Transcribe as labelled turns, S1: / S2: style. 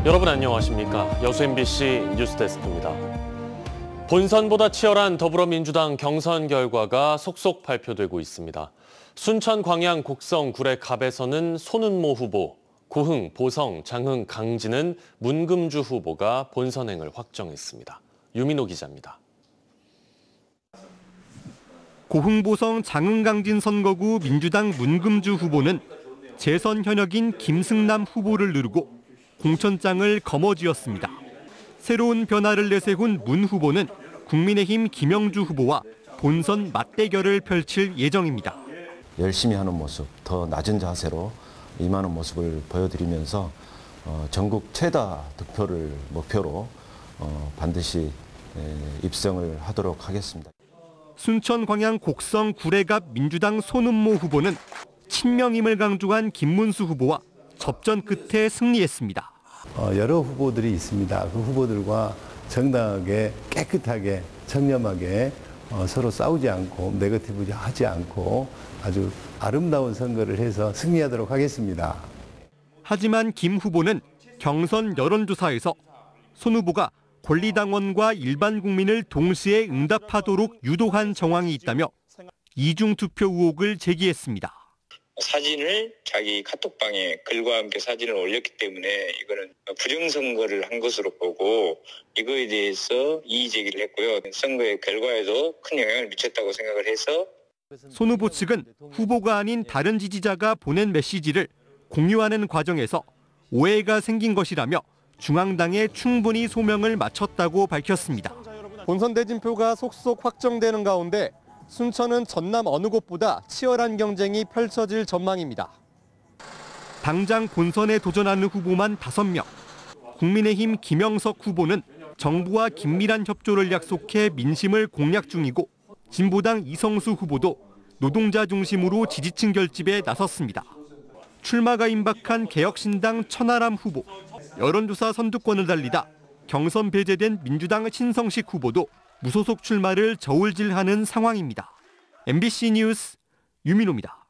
S1: 여러분 안녕하십니까? 여수 MBC 뉴스데스크입니다. 본선보다 치열한 더불어민주당 경선 결과가 속속 발표되고 있습니다. 순천 광양 곡성 구례 갑에서는 손은모 후보, 고흥, 보성, 장흥, 강진은 문금주 후보가 본선행을 확정했습니다. 유민호 기자입니다.
S2: 고흥, 보성, 장흥, 강진 선거구 민주당 문금주 후보는 재선 현역인 김승남 후보를 누르고 공천장을 거머쥐었습니다. 새로운 변화를 내세운 문 후보는 국민의힘 김영주 후보와 본선 맞대결을 펼칠 예정입니다.
S3: 열심히 하는 모습, 더 낮은 자세로 임하는 모습을 보여드리면서 전국 최다 득표를 목표로 반드시 입성을 하도록 하겠습니다.
S2: 순천 광양 곡성 구례갑 민주당 손은모 후보는 친명임을 강조한 김문수 후보와 접전 끝에 승리했습니다.
S4: 여러 후보들이 있습니다. 그 후보들과 정당하게 깨끗하게 청렴하게 서로 싸우지 않고 네거티브 하지 않고 아주 아름다운 선거를 해서 승리하도록 하겠습니다.
S2: 하지만 김 후보는 경선 여론조사에서 손 후보가 권리당원과 일반 국민을 동시에 응답하도록 유도한 정황이 있다며 이중투표 의혹을 제기했습니다.
S5: 사진을 자기 카톡방에 글과 함께 사진을 올렸기 때문에 이거는 부정선거를 한 것으로 보고 이거에 대해서 이의 제기를 했고요. 선거의 결과에도 큰 영향을 미쳤다고 생각을 해서
S2: 손 후보 측은 후보가 아닌 다른 지지자가 보낸 메시지를 공유하는 과정에서 오해가 생긴 것이라며 중앙당에 충분히 소명을 마쳤다고 밝혔습니다. 본선 대진표가 속속 확정되는 가운데 순천은 전남 어느 곳보다 치열한 경쟁이 펼쳐질 전망입니다. 당장 본선에 도전하는 후보만 5명. 국민의힘 김영석 후보는 정부와 긴밀한 협조를 약속해 민심을 공략 중이고 진보당 이성수 후보도 노동자 중심으로 지지층 결집에 나섰습니다. 출마가 임박한 개혁신당 천하람 후보, 여론조사 선두권을 달리다 경선 배제된 민주당 신성식 후보도 무소속 출마를 저울질하는 상황입니다. MBC 뉴스 유민호입니다.